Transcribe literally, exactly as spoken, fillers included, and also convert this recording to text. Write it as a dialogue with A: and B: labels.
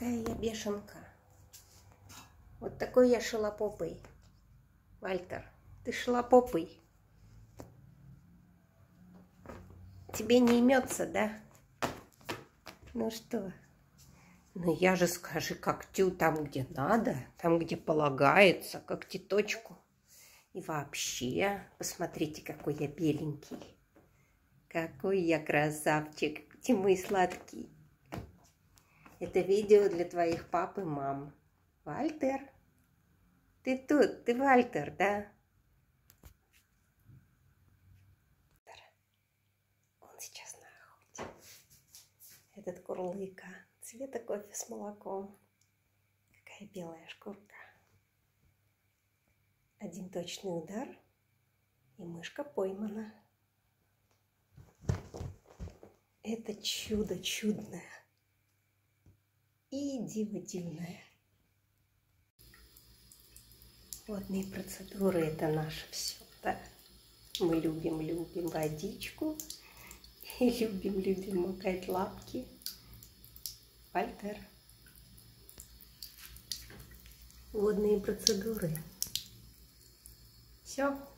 A: какая я бешенка. Вот такой я шалопопый. Вальтер, ты шалопопый. Тебе не имется, да? Ну что? Ну я же скажи когтю там, где надо, там, где полагается, когтеточку. И вообще, посмотрите, какой я беленький. Какой я красавчик, где мой сладкий. Это видео для твоих пап и мам. Вальтер, ты тут, ты Вальтер, да? Он сейчас на охоте. Этот курлыка, цвета кофе с молоком. Какая белая шкурка. Один точный удар, и мышка поймана. Это чудо чудное и диво дивное. Водные процедуры – это наше все, да? Мы любим-любим водичку и любим-любим макать лапки. Вальтер. Водные процедуры. Все.